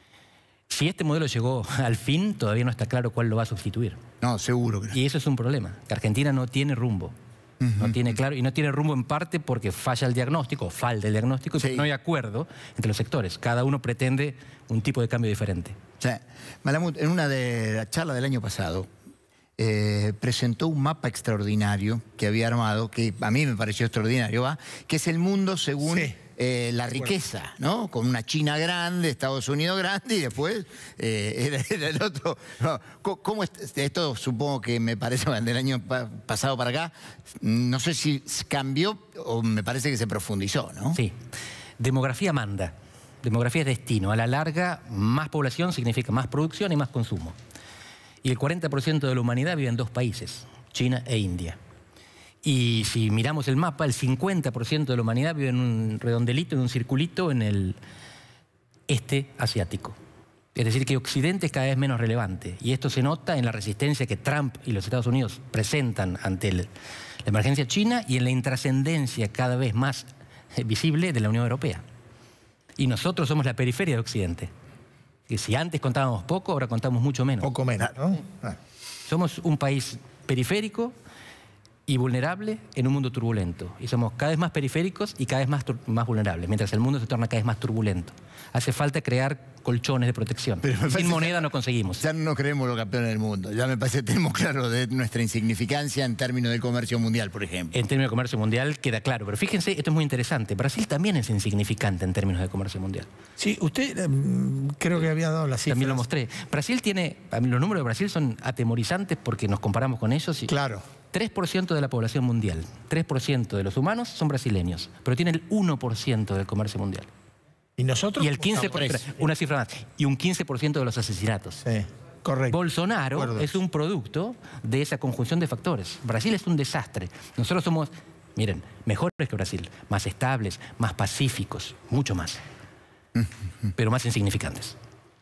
Si este modelo llegó al fin, todavía no está claro cuál lo va a sustituir. No, seguro que no. Y eso es un problema, que Argentina no tiene rumbo. Uh-huh. No tiene claro, y no tiene rumbo en parte porque falla el diagnóstico, falta el diagnóstico, sí. Y no hay acuerdo entre los sectores. Cada uno pretende un tipo de cambio diferente. O sea, Malamud, en una de las charlas del año pasado, eh, presentó un mapa extraordinario que había armado, que a mí me pareció extraordinario, ¿va? Que es el mundo según... Sí. Eh, la riqueza, ¿no? Con una China grande, Estados Unidos grande y después eh, era, era el otro. No, ¿cómo es, esto supongo que me parece del año pa pasado para acá? No sé si cambió o me parece que se profundizó, ¿no? Sí. Demografía manda. Demografía es destino. A la larga, más población significa más producción y más consumo. Y el cuarenta por ciento de la humanidad vive en dos países, China e India. Y si miramos el mapa, el cincuenta por ciento de la humanidad vive en un redondelito, en un circulito, en el este asiático. Es decir, que Occidente es cada vez menos relevante. Y esto se nota en la resistencia que Trump y los Estados Unidos presentan ante el, la emergencia china y en la intrascendencia cada vez más visible de la Unión Europea. Y nosotros somos la periferia de Occidente. Que si antes contábamos poco, ahora contamos mucho menos. Poco menos, ¿no? Ah. Somos un país periférico y vulnerable en un mundo turbulento. Y somos cada vez más periféricos y cada vez más, más vulnerables, mientras el mundo se torna cada vez más turbulento. Hace falta crear colchones de protección. Pero sin moneda no conseguimos. Ya no creemos los campeones del mundo. Ya me parece que tenemos claro de nuestra insignificancia en términos de comercio mundial, por ejemplo. En términos de comercio mundial queda claro. Pero fíjense, esto es muy interesante. Brasil también es insignificante en términos de comercio mundial. Sí, usted eh, creo que había dado las cifras. También lo mostré. Brasil tiene... A mí los números de Brasil son atemorizantes porque nos comparamos con ellos. Y claro. tres por ciento de la población mundial, tres por ciento de los humanos son brasileños, pero tienen el uno por ciento del comercio mundial. ¿Y nosotros? Y el quince por ciento, una cifra más, y un quince por ciento de los asesinatos. Sí, correcto. Bolsonaro Acuerdo. es un producto de esa conjunción de factores. Brasil es un desastre. Nosotros somos, miren, mejores que Brasil, más estables, más pacíficos, mucho más, pero más insignificantes.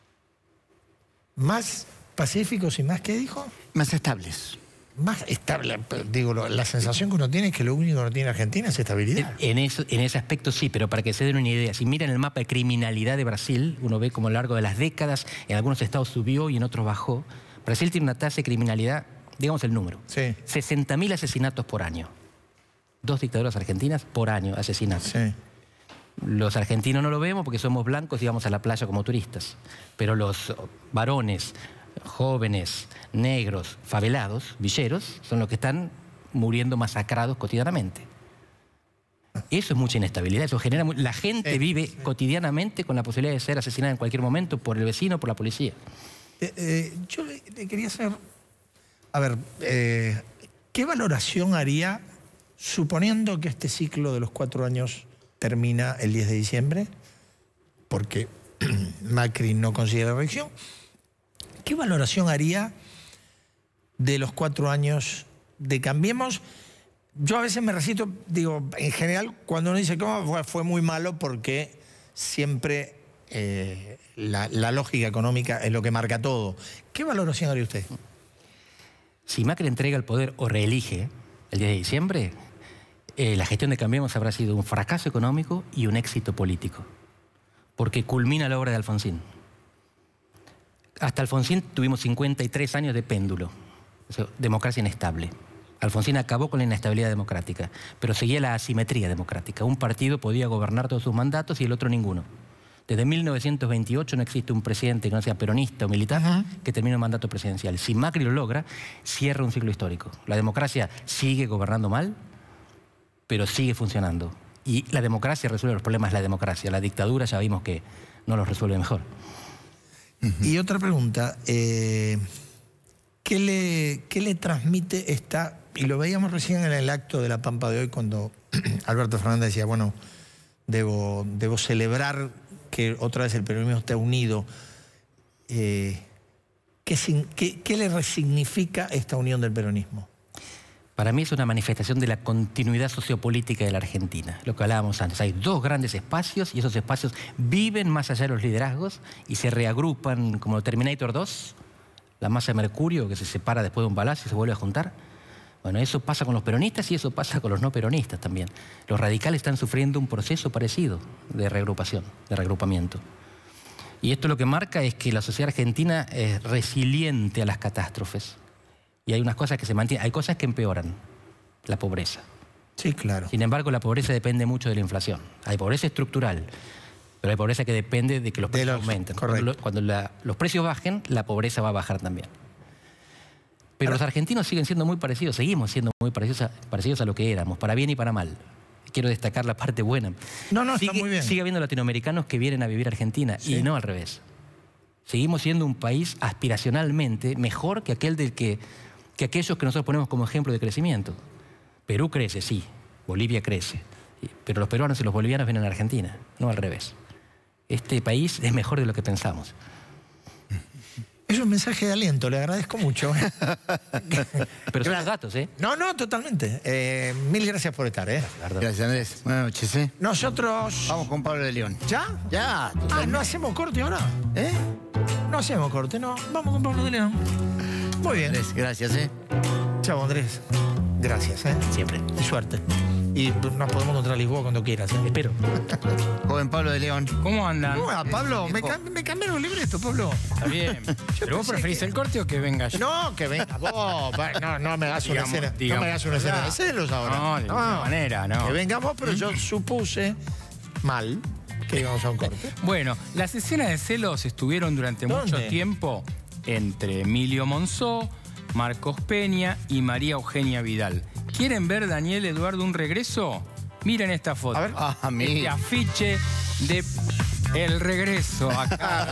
¿Más pacíficos y más qué dijo? Más estables. Más estable, digo, la sensación que uno tiene es que lo único que no tiene Argentina es estabilidad. En, eso, en ese aspecto sí, pero para que se den una idea, si miran el mapa de criminalidad de Brasil, uno ve como a lo largo de las décadas, en algunos estados subió y en otros bajó. Brasil tiene una tasa de criminalidad, digamos el número, sí. sesenta mil asesinatos por año. Dos dictaduras argentinas por año asesinatos. Sí. Los argentinos no lo vemos porque somos blancos y vamos a la playa como turistas, pero los varones, jóvenes, negros, favelados, villeros, son los que están muriendo masacrados cotidianamente. Eso es mucha inestabilidad, eso genera... La gente sí, vive sí. cotidianamente con la posibilidad de ser asesinada en cualquier momento por el vecino o por la policía. Eh, eh, yo le, le quería hacer... A ver, eh, ¿qué valoración haría, suponiendo que este ciclo de los cuatro años termina el diez de diciembre, porque Macri no consigue la reelección? ¿Qué valoración haría de los cuatro años de Cambiemos? Yo a veces me recito, digo, en general, cuando uno dice cómo fue, fue muy malo porque siempre eh, la, la lógica económica es lo que marca todo. ¿Qué valoración haría usted? Si Macri entrega el poder o reelige el diez de diciembre, eh, la gestión de Cambiemos habrá sido un fracaso económico y un éxito político, porque culmina la obra de Alfonsín. Hasta Alfonsín tuvimos cincuenta y tres años de péndulo, o sea, democracia inestable. Alfonsín acabó con la inestabilidad democrática, pero seguía la asimetría democrática. Un partido podía gobernar todos sus mandatos y el otro ninguno. Desde mil novecientos veintiocho no existe un presidente que no sea peronista o militar uh-huh. que termine un mandato presidencial. Si Macri lo logra, cierra un ciclo histórico. La democracia sigue gobernando mal, pero sigue funcionando. Y la democracia resuelve los problemas de la democracia. La dictadura ya vimos que no los resuelve mejor. Y otra pregunta, eh, ¿qué, le, ¿qué le transmite esta, y lo veíamos recién en el acto de la Pampa de hoy cuando Alberto Fernández decía, bueno, debo, debo celebrar que otra vez el peronismo está unido. Eh, ¿qué, qué, ¿Qué le resignifica esta unión del peronismo? Para mí es una manifestación de la continuidad sociopolítica de la Argentina, lo que hablábamos antes. Hay dos grandes espacios y esos espacios viven más allá de los liderazgos y se reagrupan como Terminator dos, la masa de mercurio que se separa después de un balazo y se vuelve a juntar. Bueno, eso pasa con los peronistas y eso pasa con los no peronistas también. Los radicales están sufriendo un proceso parecido de reagrupación, de reagrupamiento. Y esto lo que marca es que la sociedad argentina es resiliente a las catástrofes. Y hay unas cosas que se mantienen, hay cosas que empeoran. la pobreza. Sí, claro. Sin embargo, la pobreza depende mucho de la inflación. Hay pobreza estructural, pero hay pobreza que depende de que los precios aumenten. Cuando, lo, cuando la, los precios bajen, la pobreza va a bajar también. Pero Ahora, los argentinos siguen siendo muy parecidos, seguimos siendo muy parecidos a, parecidos a lo que éramos, para bien y para mal. Quiero destacar la parte buena. No, no, sigue, está muy bien. Sigue habiendo latinoamericanos que vienen a vivir a Argentina, sí, y no al revés. Seguimos siendo un país aspiracionalmente mejor que aquel del que, que aquellos que nosotros ponemos como ejemplo de crecimiento. Perú crece, sí. Bolivia crece. Pero los peruanos y los bolivianos vienen a Argentina, no al revés. Este país es mejor de lo que pensamos. Es un mensaje de aliento, le agradezco mucho. Pero son los datos, ¿eh? No, no, totalmente. Eh, mil gracias por estar, ¿eh? Gracias, Andrés. Buenas noches, ¿eh? Nosotros... Vamos con Pablo de León. ¿Ya? Ya. Ah, ¿no hacemos corte ahora? ¿Eh? No hacemos corte, no. Vamos con Pablo de León. Muy bien. Andrés, gracias, ¿eh? Chao, Andrés. Gracias, ¿eh? Siempre. Y suerte. Y nos podemos encontrar en Lisboa cuando quieras, ¿eh? Espero. Joven Pablo de León. ¿Cómo andan? ¿Cómo va, Pablo? Me, cam me cambiaron el libreto, Pablo. Está bien. ¿Pero vos preferís que... el corte o que venga yo? No, que venga vos. No, no me hagas una digamos, escena. Digamos, no me hagas una escena de celos ahora. No, de ninguna manera, no. Que vengamos, pero yo supuse mal que íbamos a un corte. Bueno, las escenas de celos estuvieron durante ¿Dónde? mucho tiempo entre Emilio Monzó, Marcos Peña y María Eugenia Vidal. ¿Quieren ver, Daniel Eduardo, un regreso? Miren esta foto. A ver. Ah, este afiche de El Regreso. Acá,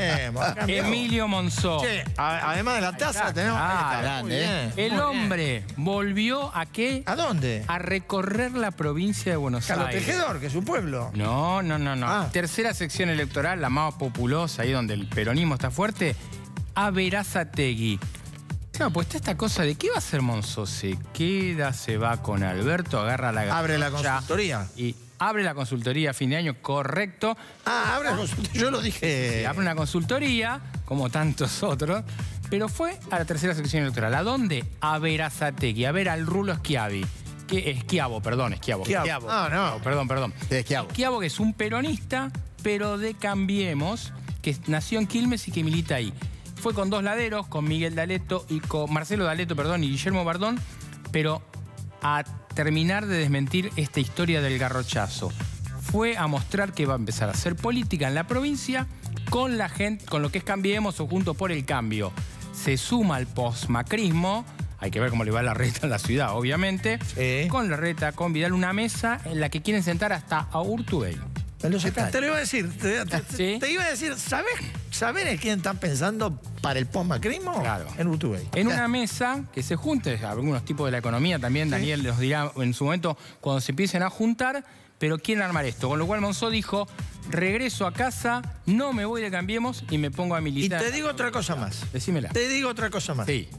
acá Emilio Monzó. Che, a, además de la taza, tenemos... Ah, grande, ¿eh? El hombre volvió a qué? ¿A dónde? A recorrer la provincia de Buenos Carlos Aires. Tejedor, que es su pueblo. No, no, no, no. Ah. Tercera sección electoral, la más populosa, ahí donde el peronismo está fuerte, a Berazategui. Claro, pues está esta cosa de ¿qué va a hacer Monzó? Se queda, se va con Alberto, agarra la... Abre la consultoría. Y abre la consultoría a fin de año, correcto. Ah, abre la consultoría. Yo lo dije. Sí, abre una consultoría, como tantos otros, pero fue a la tercera sección electoral. ¿A dónde? A Berazategui, a ver al Rulo Schiavi. Que, Schiavo, perdón, Schiavo. Schiavo. Ah, no. Perdón, perdón. De Schiavo. Schiavo, que es un peronista, pero de Cambiemos, que nació en Quilmes y que milita ahí. Fue con dos laderos, con Miguel D'Aleto y con Marcelo D'Aleto, perdón, y Guillermo Bardón, pero a terminar de desmentir esta historia del garrochazo. Fue a mostrar que va a empezar a hacer política en la provincia con la gente, con lo que es Cambiemos o Juntos por el Cambio. Se suma al posmacrismo, hay que ver cómo le va la reta en la ciudad, obviamente, sí, con la reta, con Vidal, una mesa en la que quieren sentar hasta a Urtubey. Te lo iba a decir, te, te, ¿Sí? te iba a decir, ¿sabes, ¿sabes en quién están pensando para el postmacrismo? Claro. En Urtubey. En una mesa que se junte, algunos tipos de la economía también, Daniel nos dirá en su momento cuando se empiecen a juntar, pero quieren armar esto. Con lo cual Monzó dijo, regreso a casa, no me voy de Cambiemos y me pongo a militar. Y te digo otra cosa más. Decímela. Te digo otra cosa más. Sí.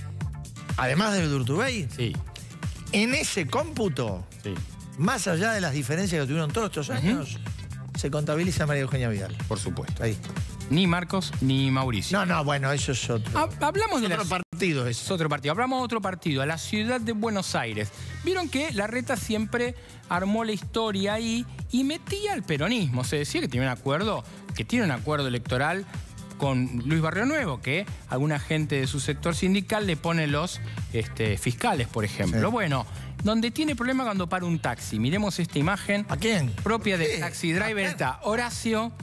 Además del de Urtubey, sí, en ese cómputo, sí, más allá de las diferencias que tuvieron todos estos años, uh-huh, se contabiliza María Eugenia Vidal. Por supuesto. Ahí. Ni Marcos ni Mauricio. No, no, bueno, eso es otro. Ha, hablamos es de otro la, partido. Ese. Es otro partido. Hablamos de otro partido, a la ciudad de Buenos Aires. Vieron que la reta siempre armó la historia ahí y metía al peronismo. Se decía que tiene un acuerdo, que tiene un acuerdo electoral con Luis Barrio Nuevo, que alguna gente de su sector sindical le pone los este, fiscales, por ejemplo. Sí. Bueno, donde tiene problema cuando para un taxi. Miremos esta imagen. ¿A quién? Propia del taxi driver. Está Horacio.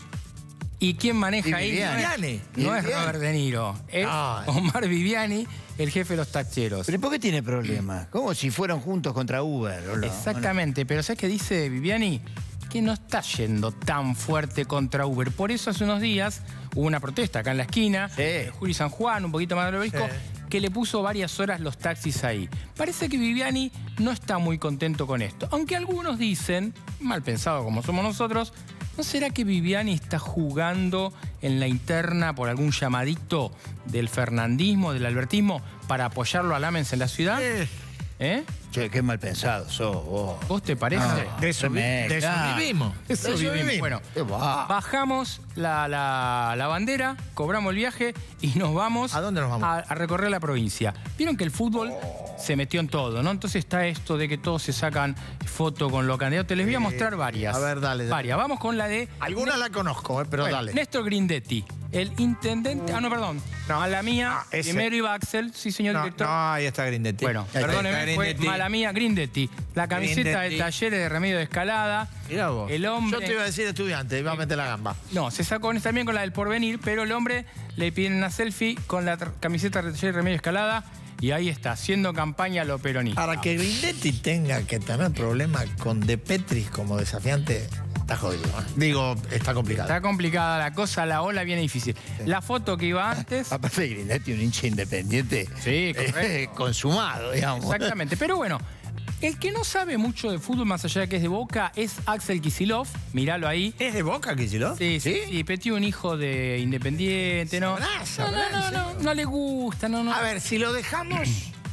¿Y quién maneja y ahí? Viviani. No es, no es Robert De Niro. Es no. Omar Viviani, el jefe de los tacheros. ¿Pero por qué tiene problemas? Como si fueran juntos contra Uber. ¿O no? Exactamente. Pero ¿sabes qué dice Viviani? Que no está yendo tan fuerte contra Uber. Por eso hace unos días hubo una protesta acá en la esquina, sí, de Juli San Juan, un poquito más del obelisco, sí, que le puso varias horas los taxis ahí. Parece que Viviani no está muy contento con esto. Aunque algunos dicen, mal pensado como somos nosotros, ¿no será que Viviani está jugando en la interna por algún llamadito del fernandismo, del albertismo, para apoyarlo a Lamens en la ciudad? Sí. ¿Eh? Che, qué mal pensado sos vos. ¿Vos te parece? No, de eso, de eso vivimos. De eso, de eso vivimos. vivimos. Bueno, bajamos la, la, la bandera, cobramos el viaje y nos vamos... ¿A dónde nos vamos? A, a recorrer la provincia. Vieron que el fútbol se metió en todo, ¿no? Entonces está esto de que todos se sacan foto con los candidatos. Te les voy a mostrar varias. A ver, dale. dale. Varias. Vamos con la de... Alguna la conozco, eh, pero bueno, dale. Néstor Grindetti, el intendente... Ah, no, perdón. Mala mía. Ah, ese. Primero iba Axel, sí, señor No, director. no, ahí está Grindetti. Bueno, Ahí está, perdóneme, está fue Grindetti. mala mía, Grindetti. La camiseta Grindetti. de Talleres de Remedio de Escalada. Mirá vos. El hombre... Yo te iba a decir estudiante, iba a meter la gamba. No, se sacó también con la del Porvenir, pero el hombre le piden una selfie con la camiseta de Talleres de Remedio de Escalada y ahí está, haciendo campaña a lo peronista. Para que Grindetti tenga que tener problemas con De Petris como desafiante, está jodido. ¿eh? Digo, está complicado. Está complicada la cosa, la ola viene difícil. La foto que iba antes... Aparte de Grindetti, un hincha independiente. Sí, correcto. eh, consumado, digamos. Exactamente, pero bueno, el que no sabe mucho de fútbol, más allá de que es de Boca, es Axel Kicillof. Míralo ahí. ¿Es de Boca, Kicillof? Sí, sí, sí. Petió un hijo de Independiente, ¿no? Sabrá, sabrá, no, no, no, no, no le gusta, no, no. A ver, si lo dejamos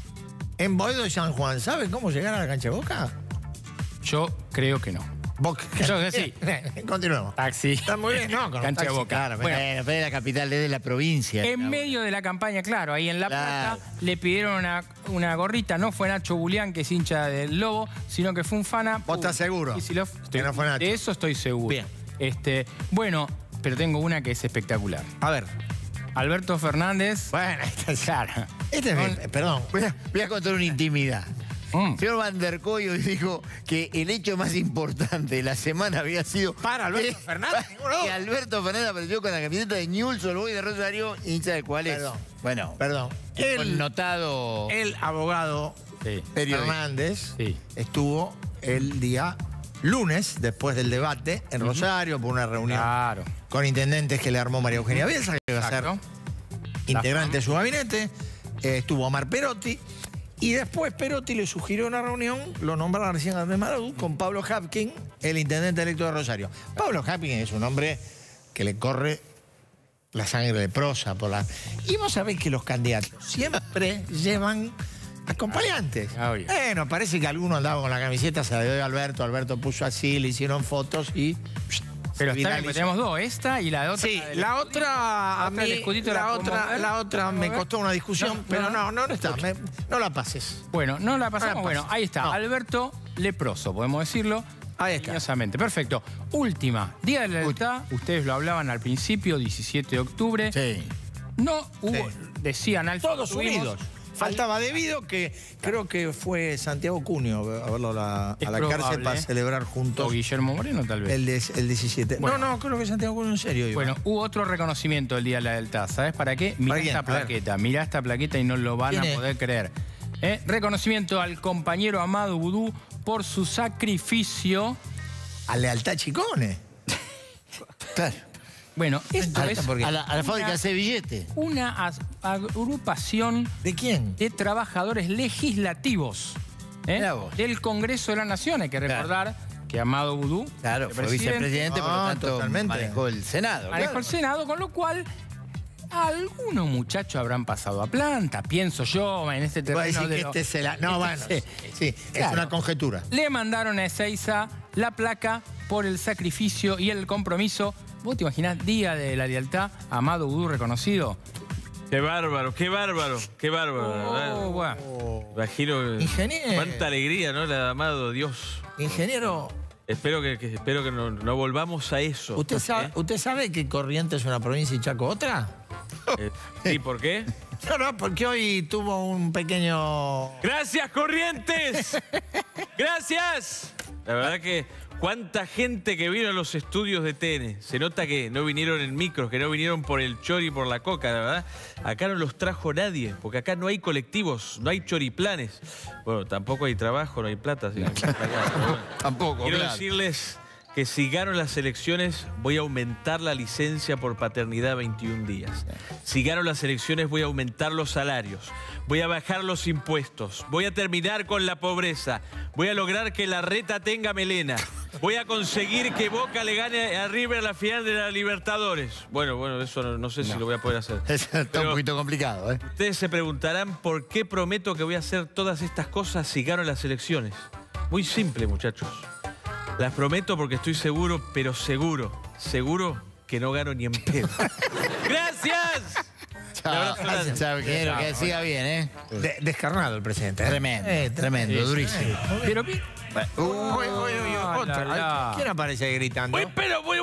en Boedo San Juan, ¿sabe cómo llegar a la cancha de Boca? Yo creo que no. Boca. Yo que sí. Continuemos. Taxi. Está muy bien, no, con Cancha un taxi, de Boca. Claro, Bueno. bueno, pero es la capital es de la provincia. En ¿no? medio de la campaña, claro, ahí en La Claro. Plata le pidieron una, una gorrita. No fue Nacho Bulián, que es hincha del Lobo, sino que fue un fana. ¿Vos estás seguro? Kicillof, estoy- Que no fue Nacho. De eso estoy seguro. Bien. Este, bueno, pero tengo una que es espectacular. A ver. Alberto Fernández. Bueno, esta es... Claro. Este es Con- mi- Perdón. Voy a, voy a contar una intimidad. Mm. Señor Van der Koy hoy dijo que el hecho más importante de la semana había sido... Para Alberto que- Fernández, ninguno. Que Alberto Fernández apareció con la camiseta de Newell's Old Boys de Rosario, hincha del cual es... Perdón. Bueno, Perdón. el El, notado... el abogado Sí. periodista. Fernández Sí. estuvo el día lunes, después del debate, en Rosario, por una reunión Claro. con intendentes que le armó María Eugenia Bielsa, que va a ser Exacto. integrante de su gabinete. Eh, estuvo Omar Perotti. Y después Perotti le sugirió una reunión, lo nombraron recién Andrés Maradú, con Pablo Hapkin, el intendente electo de Rosario. Pablo Hapkin es un hombre que le corre la sangre de prosa por la... Y vos sabés que los candidatos siempre llevan acompañantes. Ah, obvio. Bueno, parece que alguno andaba con la camiseta, se la dio a Alberto, Alberto puso así, le hicieron fotos y... Pero se está bien, viralizó. porque tenemos dos, esta y la de otra. Sí, del la escudito. otra a otra del mí, escudito la la podemos otra, ver. la otra ¿Podemos me ver? costó una discusión, No, pero no, no, no, no está, me- no la pases. Bueno, no la No pasamos. la Bueno, pases. ahí está. No. Alberto Leproso, podemos decirlo. Ahí está. Cariñosamente. Perfecto. Última. Día de la Lealtad. Ustedes lo hablaban al principio, diecisiete de octubre. Sí. No hubo, Sí. decían al Todos tuvimos- unidos. Faltaba Debido, que creo que fue Santiago Cunio a verlo a la, Es a la cárcel probable, para ¿eh? celebrar O juntos Guillermo Moreno, tal vez. el, des- el diecisiete. Bueno. No, no, creo que Santiago Cunio en serio. iba. Bueno, hubo otro reconocimiento del Día de la Lealtad. ¿Sabes para qué? Mirá ¿Para quién? esta A ver. plaqueta. Mirá esta plaqueta y no lo van a ¿Quién es? poder creer. ¿Eh? Reconocimiento al compañero Amado Vudú por su sacrificio. a Lealtad Chicone. Claro. Bueno, esto Ah, es ¿por qué? A la, a la Una- fábrica hace billete. una as- agrupación ¿De quién? de trabajadores legislativos, ¿eh? Mirá vos. del Congreso de la Nación. Hay que recordar que Amado Vudú, Claro, fue vicepresidente, por lo Ah, tanto totalmente. manejó el Senado. manejó claro. el Senado, con lo cual algunos muchachos habrán pasado a planta, pienso yo, en este Voy a terreno decir de que lo- este se la... No, bueno, Sí. sí, es Claro. una conjetura. Le mandaron a Ezeiza la placa por el sacrificio y el compromiso. ¿Vos te imaginás Día de la Lealtad, Amado Vudú reconocido? Qué bárbaro, qué bárbaro, qué bárbaro. la verdad. Oh, bueno. Imagino Ingeniero. cuánta alegría, ¿no? La de Amado, Dios. Ingeniero, Espero que, que- espero que no, no volvamos a eso. ¿usted sabe, ¿eh? ¿usted sabe que Corrientes es una provincia y Chaco otra? Eh, ¿Sí, por qué? No, no, porque hoy tuvo un pequeño... ¡Gracias, Corrientes! ¡Gracias! La verdad que cuánta gente que vino a los estudios de T N. Se nota que no vinieron en micros, que no vinieron por el chori y por la coca, la verdad. Acá no los trajo nadie, porque acá no hay colectivos, no hay choriplanes. Bueno, tampoco hay trabajo, no hay plata. así que- Pero bueno. Tampoco, Quiero claro. decirles que si gano las elecciones voy a aumentar la licencia por paternidad veintiún días. Si gano las elecciones voy a aumentar los salarios, voy a bajar los impuestos, voy a terminar con la pobreza, voy a lograr que la reta tenga melena, voy a conseguir que Boca le gane a River la final de la Libertadores. Bueno, bueno, eso no, no sé si lo voy a poder hacer. Está un Pero poquito complicado, ¿eh? ustedes se preguntarán por qué prometo que voy a hacer todas estas cosas si gano las elecciones. Muy simple, muchachos. Las prometo porque estoy seguro, pero seguro, seguro que no gano ni en pedo. ¡Gracias! Chao, chao, ingeniero, que siga bien, ¿eh? De- descarnado el presidente. ¿eh? Tremendo, Eh, tremendo, sí, durísimo. Pero, Uy, uy, uy, uy, Ah, otra. la, la. Ay, ¿quién aparece ahí gritando? Muy, pero muy buenas noches.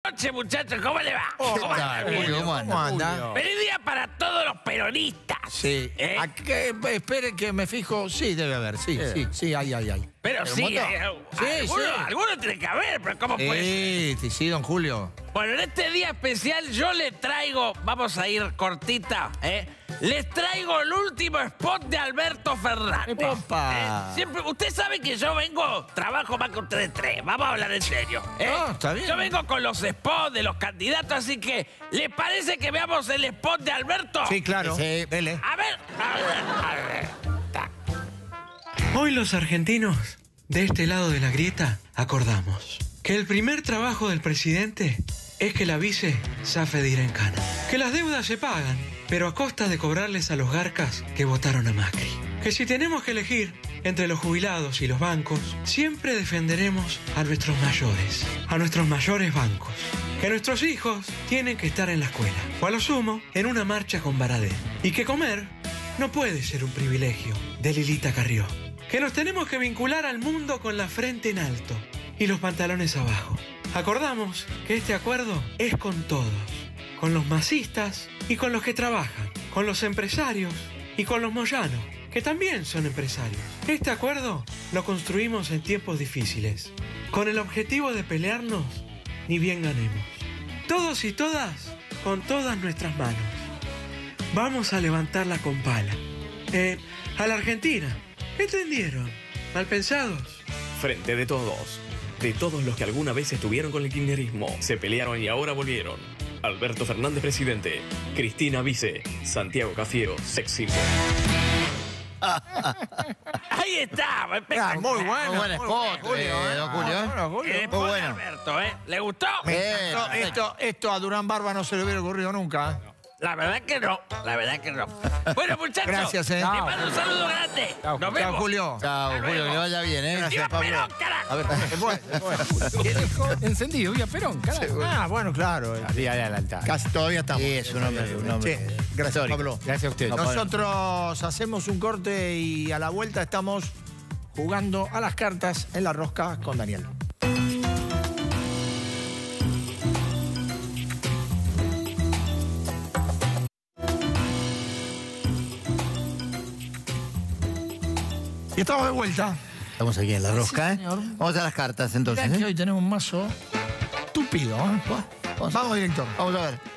noches, muchachos, ¿cómo le va? Oh, ¿Cómo ¿qué anda? tal, Julio? ¿Cómo anda? ¿Cómo anda? Feliz día para todos los peronistas. Sí. ¿Eh? ¿A qué? Espere que me fijo. Sí, debe haber. Sí, Eh. sí, sí, hay, hay, hay. Pero, ¿Pero sí, un montón? hay- Sí, alguno, sí. alguno tiene que haber, pero ¿cómo puede ser? Sí, sí, sí, don Julio. Bueno, en este día especial yo le traigo, vamos a ir cortita, ¿eh? Les traigo el último spot de Alberto Fernández. Opa. ¿eh? Siempre, usted sabe que yo vengo, trabajo más que ustedes tres, vamos a hablar en serio. ¿eh? Ah, está bien. Yo vengo con los spots de los candidatos, así que, ¿les parece que veamos el spot de Alberto? Sí, claro. Sí. Dele. A ver, a ver, a ver. Ta. Hoy los argentinos, de este lado de la grieta, acordamos que el primer trabajo del presidente es que la vice zafe de ir en cana. Que las deudas se pagan, pero a costa de cobrarles a los garcas que votaron a Macri. Que si tenemos que elegir entre los jubilados y los bancos, siempre defenderemos a nuestros mayores, a nuestros mayores bancos. Que nuestros hijos tienen que estar en la escuela, o a lo sumo, en una marcha con Baradé. Y que comer no puede ser un privilegio de Lilita Carrió. Que nos tenemos que vincular al mundo con la frente en alto y los pantalones abajo. Acordamos que este acuerdo es con todos, con los masistas y con los que trabajan, con los empresarios y con los moyanos, que también son empresarios. Este acuerdo lo construimos en tiempos difíciles, con el objetivo de pelearnos ni bien ganemos. Todos y todas, con todas nuestras manos. Vamos a levantarla con pala. Eh, a la Argentina. ¿Entendieron? ¿Mal pensados? Frente de todos. De todos los que alguna vez estuvieron con el kirchnerismo, se pelearon y ahora volvieron. Alberto Fernández presidente, Cristina vice, Santiago Cafiero sexy. Ahí está, Ah, muy bueno. Muy buen spot, Julio, eh, ¿eh? don Julio, ¿eh? Bueno, Julio. El Muy spot de bueno. Alberto, ¿eh? ¿Le gustó? Me Eh, encantó. perfecto. esto, esto a Durán Barba no se le hubiera ocurrido nunca. ¿eh? La verdad que no, la verdad que no. Bueno, muchachos, Gracias, eh. les mando un saludo grande. Nos Chao, vemos. Julio. Chao, Hasta Julio, luego. que le vaya bien, ¿eh? ¡Viva Perón, carajo! A ver, Después, después. ¿Qué dijo? Encendido, vía Perón, carajo. Ah, bueno, claro. eh. Día de adelantar. Casi todavía estamos. Sí, es un hombre, un hombre. Sí, gracias, histórico. Pablo. Gracias a usted. Nosotros hacemos un corte y a la vuelta estamos jugando a las cartas en la rosca con Daniel. Y estamos de vuelta. Estamos aquí en la rosca, ¿eh? señor. Vamos a las cartas entonces, Mirá que ¿eh? hoy tenemos un mazo estúpido. ¿eh? Vamos, Vamos, director. vamos a ver.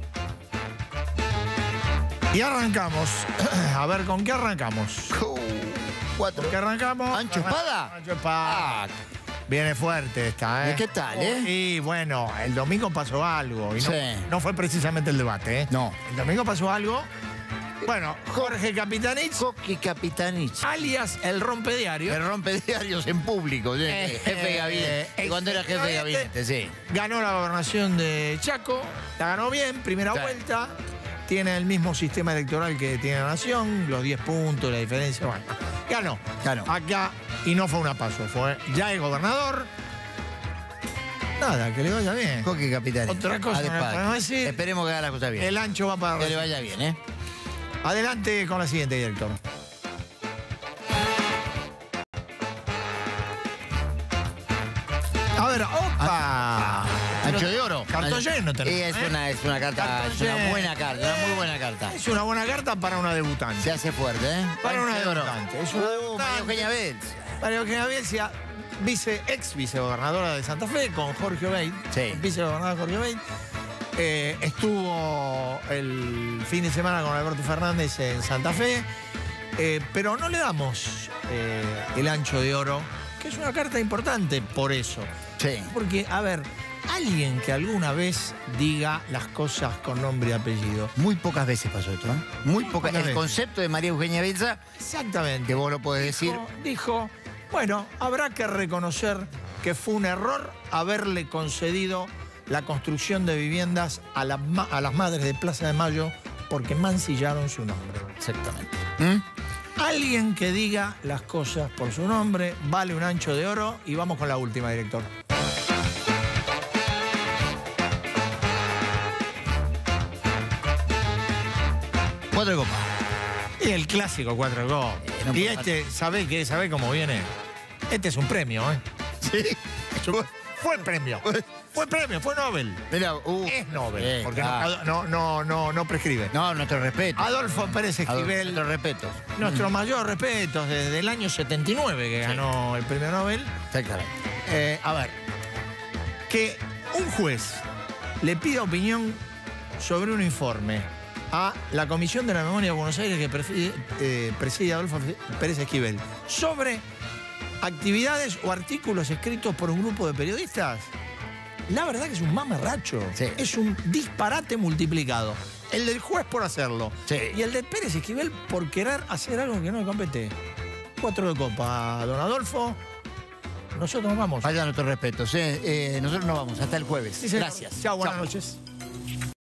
Y arrancamos. A ver, ¿con qué arrancamos? Uh, Cuatro. ¿Con qué arrancamos? ¿Ancho espada? Ancho espada. Viene fuerte esta, ¿eh? ¿Y qué tal, eh? Y bueno, el domingo pasó algo. Y no, Sí. no fue precisamente el debate, ¿eh? No. El domingo pasó algo. Bueno, Jorge Capitanich, Coqui Capitanich. alias el rompediario, El rompe diarios en público, ¿sí? Eh, jefe de eh, gabinete. eh, Cuando era jefe de gabinete, sí. ganó la gobernación de Chaco, la ganó bien, primera Sí. vuelta. Tiene el mismo sistema electoral que tiene la Nación, los diez puntos, la diferencia. Bueno, ganó. Ganó. Acá, y no fue una paso, fue ya el gobernador. Nada, que le vaya bien. Coqui Capitanich. Otra cosa A de no padre. podemos decir. Esperemos que haga las cosas bien. El ancho va para Que le arriba. vaya bien, ¿eh? Adelante con la siguiente, director. A ver, ¡opa! Ancho de oro. Cartón lleno tenemos, Sí, es ¿eh? una, es una carta, Cartón es una lleno. buena carta, una muy buena carta. Es una buena carta para una debutante. Se hace fuerte, ¿eh? Para una Ancho de oro. debutante. Es una Uh, debutante. María Eugenia Betz. María Eugenia Bielcia, vice, ex vicegobernadora de Santa Fe, con Jorge Obeit. Sí. Vicegobernador Jorge Obeit. Eh, estuvo el fin de semana con Alberto Fernández en Santa Fe. Eh, pero no le damos eh, el ancho de oro, que es una carta importante por eso. Sí. Porque, a ver, alguien que alguna vez diga las cosas con nombre y apellido. Muy pocas veces pasó esto, ¿eh? Muy pocas. pocas El veces. concepto de María Eugenia Betza, Exactamente. que vos lo podés decir. Dijo, dijo, bueno, habrá que reconocer que fue un error haberle concedido la construcción de viviendas a, la ma- a las madres de Plaza de Mayo porque mancillaron su nombre. Exactamente. ¿Mm? Alguien que diga las cosas por su nombre vale un ancho de oro. Y vamos con la última, director. Cuatro de copa. Y el clásico cuatro go. Eh, no y puedo- este, ¿sabe qué? ¿Sabe cómo viene? Este es un premio, ¿eh? Sí. Fue el premio. Fue Fue premio, fue Nobel. Mirá, uh, es Nobel, eh, porque ah. no, no, no, no prescribe. No, nuestro respeto. Adolfo Pérez Esquivel. Nuestros respetos. Nuestro mayor respeto desde el año setenta y nueve que ganó el premio Nobel. Eh, a ver, que un juez le pida opinión sobre un informe a la Comisión de la Memoria de Buenos Aires que preside, eh, preside Adolfo Pérez Esquivel sobre actividades o artículos escritos por un grupo de periodistas, la verdad que es un mamarracho. Sí. Es un disparate multiplicado. El del juez por hacerlo. Sí. Y el de Pérez Esquivel por querer hacer algo que no le compete. Cuatro de copa, don Adolfo. Nosotros nos vamos. Vaya nuestros respetos. Eh, eh, nosotros nos vamos. Hasta el jueves. Sí, Gracias. Chao, buenas Chao. noches.